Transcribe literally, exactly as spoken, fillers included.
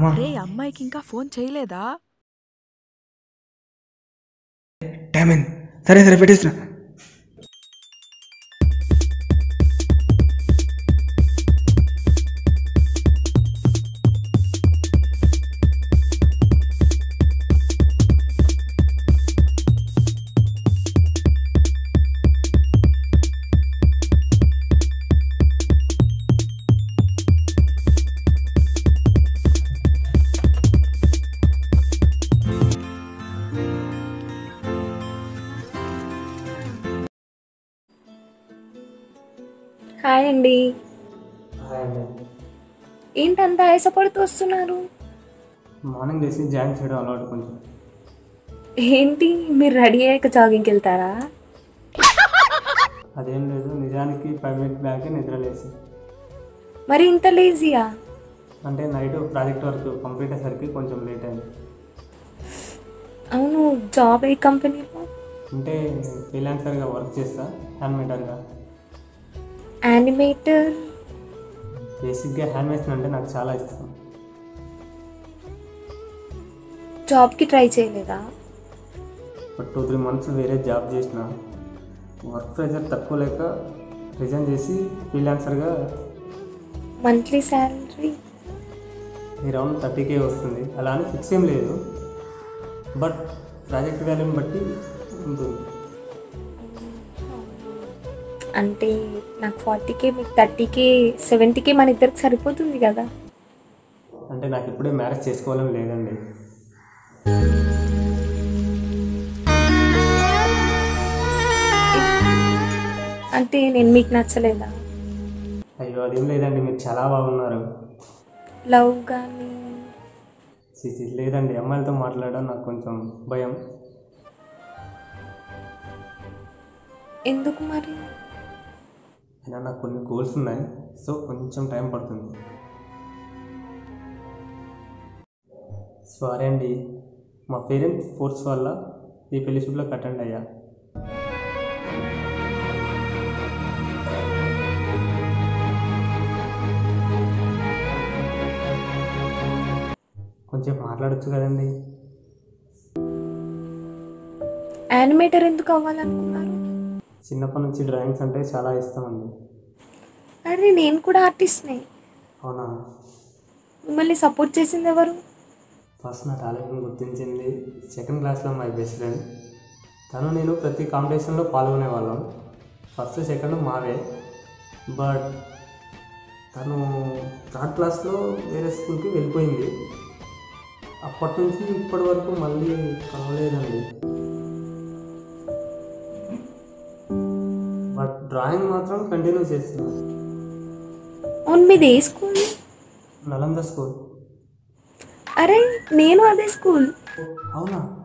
అమ్మా రే అమ్మాయికి ఇంకా ఫోన్ చేయలేదా? టైం అయింది. సరే సరే పెట్టేస్తున్నా. హాయ్ అండి. హాయ్ అండి. ఏంటంత ఆయాసపడుతూ వస్తున్నారు? మార్నింగ్ లేచి జాగింగ్ చేయడం అలవాటు కొంచెం. ఏంటి మీరు రెడీ అయ్యాక జాగింగ్కి వెళ్తారా? అదేం లేదు, నిజానికి ఫైవ్ మినిట్స్ బ్యాకే నిద్ర లేచి. మరి ఇంత లేజీయా? అంటే నైట్ ప్రాజెక్ట్ వర్క్ కంప్లీట్ అయ్యేసరికి కొంచెం లేట్ అయింది. అవును, జాబ్ ఏ కంపెనీలో? అంటే ఫ్రీలాన్సర్గా వర్క్ చేస్తా, హ్యాండ్మేటర్గా. యానిమేటర్? బేసిక్గా హ్యాండ్మేషన్ అంటే నాకు చాలా ఇష్టం. జాబ్కి ట్రై చేయలేదా? ఒక టూ త్రీ మంత్స్ వేరే జాబ్ చేసిన, వర్క్ ప్రెషర్ తక్కువ లేక రిజైన్ చేసి ఫ్రీలాన్సర్గా. Monthly salary? ఈ రౌండ్ థర్టీ కే వస్తుంది. అలా అని ఫిక్స్ ఏం లేదు, బట్ ప్రాజెక్ట్ వాల్యూని బట్టి ఉంటుంది. అంటే నాకు ఫార్టీకే, మీకు థర్టీకే, సెవెంటీకే మన ఇద్దరికి సరిపోతుంది కదా. అంటే నాకు ఇప్పుడే మ్యారేజ్ చేసుకోవాలని లేదండి. అంటే నేను మీకు నచ్చలేదా? అయ్యో అదేం లేదండి, మీరు చాలా బాగున్నారు. లవ్ కానీ? సిసి లేదండి, అమ్మాయిలతో మాట్లాడడం నాకు కొంచెం భయం. ఎందుకు మరి? అయినా నాకు కొన్ని గోల్స్ ఉన్నాయి, సో కొంచెం టైం పడుతుంది. సారీ అండి, మా పేరెంట్స్ ఫోర్స్ వల్ల ఈ పెళ్లి షూట్లోకి అటెండ్ అయ్యా. కొంచెం మాట్లాడచ్చు కదండి. యానిమేటర్ ఎందుకు అవ్వాలనుకున్నారు? చిన్నప్పటి నుంచి డ్రాయింగ్స్ అంటే చాలా ఇష్టం అండి. అరే నేను కూడా ఆర్టిస్ట్నే. అవునా? మిమ్మల్ని సపోర్ట్ చేసింది ఎవరు? ఫస్ట్ నా టాలెంట్ని గుర్తించింది సెకండ్ క్లాస్లో మై బెస్ట్ ఫ్రెండ్. తను నేను ప్రతి కాంపిటీషన్లో పాల్గొనేవాళ్ళం. ఫస్ట్ సెకండ్ మావే, బట్ తను థర్డ్ క్లాస్లో వేరే స్కూల్కి వెళ్ళిపోయింది. అప్పటి నుంచి ఇప్పటి వరకు మళ్ళీ కలవలేదండి. బట్ డ్రాయింగ్ మాత్రం కంటిన్యూ చేస్తున్నాను. అవును, మీది ఏ స్కూల్? నలంద స్కూల్. అరే నేను అదే స్కూల్. అవునా?